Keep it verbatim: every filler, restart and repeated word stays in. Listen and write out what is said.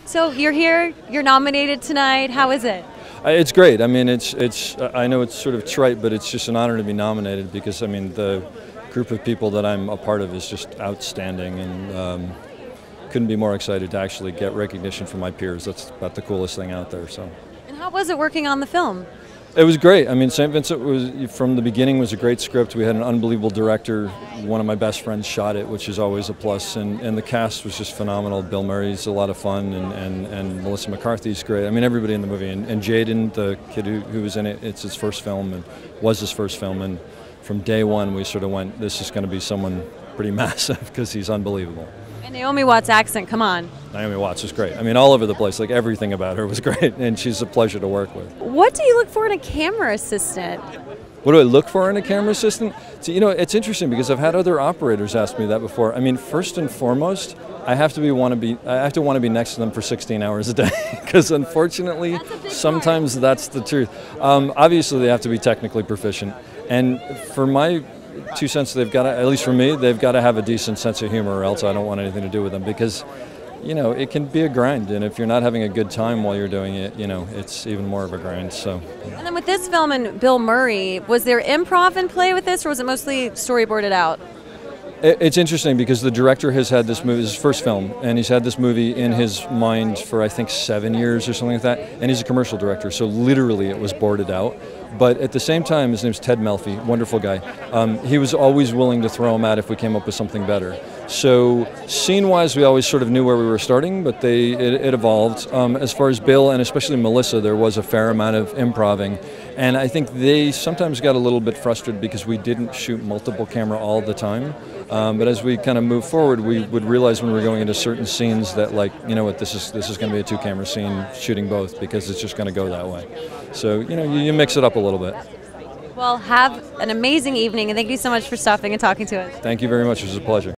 So you're here, you're nominated tonight. How is it? Uh, It's great. I mean, it's it's. I know it's sort of trite, but it's just an honor to be nominated because I mean the group of people that I'm a part of is just outstanding, and um, couldn't be more excited to actually get recognition from my peers. That's about the coolest thing out there. So. And how was it working on the film? It was great. I mean, Saint Vincent was, from the beginning, was a great script. We had an unbelievable director. One of my best friends shot it, which is always a plus. And, and the cast was just phenomenal. Bill Murray's a lot of fun, and, and, and Melissa McCarthy's great. I mean, everybody in the movie. And, and Jaden, the kid who, who was in it, it's his first film and was his first film. And from day one, we sort of went, this is going to be someone pretty massive because he's unbelievable. And Naomi Watts' accent, come on. Naomi Watts was great. I mean, all over the place. Like, everything about her was great, and she's a pleasure to work with. What do you look for in a camera assistant? What do I look for in a camera assistant? So, you know, it's interesting because I've had other operators ask me that before. I mean, first and foremost, I have to be want to be I have to want to be next to them for sixteen hours a day because unfortunately, That's sometimes part. That's the truth. Um, obviously, they have to be technically proficient, and for my two cents, they've got to, at least for me, they've got to have a decent sense of humor, or else I don't want anything to do with them because, you know, it can be a grind, and if you're not having a good time while you're doing it, you know, it's even more of a grind. So. And then with this film and Bill Murray, was there improv in play with this, or was it mostly storyboarded out? It's interesting because the director has had this movie, this is his first film, and he's had this movie in his mind for I think seven years or something like that, and he's a commercial director, so literally it was boarded out. But at the same time, his name's Ted Melfi, wonderful guy. Um, he was always willing to throw him out if we came up with something better. So scene-wise, we always sort of knew where we were starting, but they it, it evolved. Um, as far as Bill and especially Melissa, there was a fair amount of improving. And I think they sometimes got a little bit frustrated because we didn't shoot multiple camera all the time. Um, but as we kind of move forward, we would realize when we were going into certain scenes that, like, you know what, this is this is going to be a two-camera scene, shooting both, because it's just going to go that way. So, you know, you, you mix it up a little bit. Well, have an amazing evening, and thank you so much for stopping and talking to us. Thank you very much. It was a pleasure.